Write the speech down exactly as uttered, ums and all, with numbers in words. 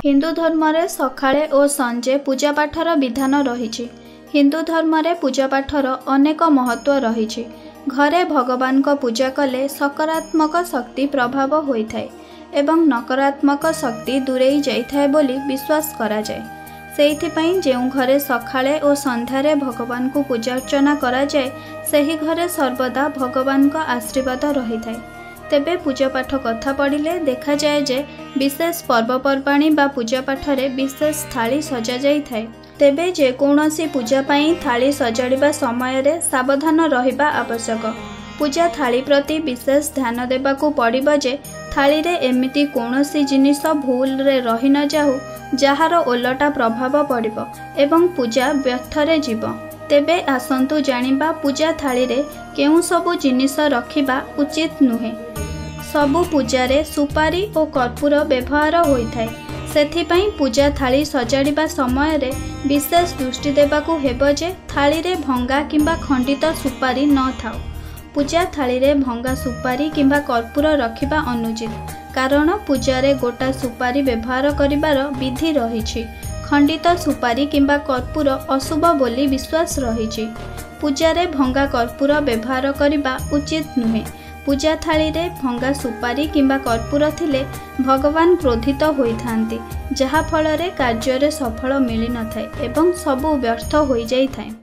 हिंदू धर्म रे सकाळे और संजे पूजापाठर विधान रही। हिंदू धर्म रे पूजापाठर अनेक महत्व रही। घरे भगवान को पूजा कले सकारात्मक शक्ति प्रभाव होता है एवं नकारात्मक शक्ति दूरेई जाइथाए बोली विश्वास करा जाए। सेइथिपई जेउ घरे सकाळे और संध्यारे भगवान को पूजा अर्चना करा जाए सही घरे सर्वदा भगवान को आशीर्वाद रही थाए। तेबे पूजापाठ कथा पढ़िले देखा जाए जे विशेष पर्वपर्वाणी बा पूजापाठ रे विशेष थाली सजा जाई थाए। तेबे जे कौनसी पूजा पाई थाली सजाड़िबा समय रे सावधान रहिबा आवश्यक। पूजा थाली प्रति विशेष ध्यान देबाकू पड़िबो जे थाली रे एमिति कौनसी जिनिस भूल रे रही न जाऊ जहार ओलटा प्रभाव पड़िबो एवं पूजा व्यर्थ रे जीव। तेबे आसंतु जानिबा पूजा थाली रे केउ सबु जिनिस रखिबा उचित नुहे। सबु पूजा रे सुपारी और कर्पूर व्यवहार होइथाए। सेथिपई पूजा थाली सजाड़िबा समय रे विशेष दृष्टि देबाकू हेबो जे थाली रे भंगा किंबा खंडित सुपारी न थाउ। पूजा थाली रे भंगा सुपारी किंबा कर्पूर रखिबा अनुचित, कारण पूजा रे गोटा सुपारी व्यवहार करिबार विधि रहिछि। खंडित सुपारी किंबा कर्पूर अशुभ बोली विश्वास रहिछि। पूजा रे भंगा कर्पूर व्यवहार करिबा उचित नुहे। पूजा थाली रे भंगा सुपारी किंबा कर्पूर थिले भगवान क्रोधित होइथांती, जहा फल रे कार्य रे सफल मिली न थाए एवं सबु व्यर्थ होई जाई थाए।